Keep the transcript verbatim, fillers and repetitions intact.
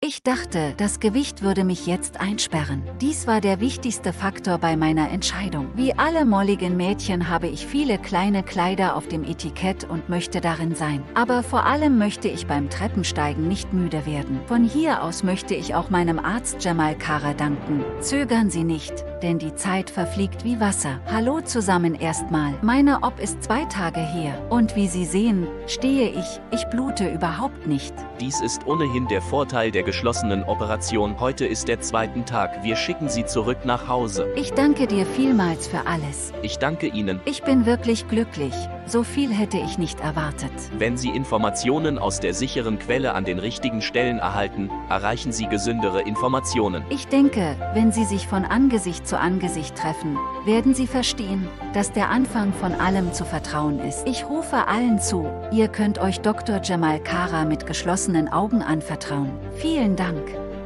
Ich dachte, das Gewicht würde mich jetzt einsperren. Dies war der wichtigste Faktor bei meiner Entscheidung. Wie alle molligen Mädchen habe ich viele kleine Kleider auf dem Etikett und möchte darin sein. Aber vor allem möchte ich beim Treppensteigen nicht müde werden. Von hier aus möchte ich auch meinem Arzt Jamal Kara danken. Zögern Sie nicht, denn die Zeit verfliegt wie Wasser. Hallo zusammen erstmal. Meine O P ist zwei Tage her. Und wie Sie sehen, stehe ich, ich blute überhaupt nicht. Dies ist ohnehin der Vorteil der geschlossenen Operation. Heute ist der zweite Tag. Wir schicken Sie zurück nach Hause. Ich danke dir vielmals für alles. Ich danke Ihnen. Ich bin wirklich glücklich. So viel hätte ich nicht erwartet. Wenn Sie Informationen aus der sicheren Quelle an den richtigen Stellen erhalten, erreichen Sie gesündere Informationen. Ich denke, wenn Sie sich von Angesicht zu Angesicht treffen, werden Sie verstehen, dass der Anfang von allem zu vertrauen ist. Ich rufe allen zu, ihr könnt euch Doktor Jamal Kara mit geschlossenen Augen anvertrauen. Vielen Dank.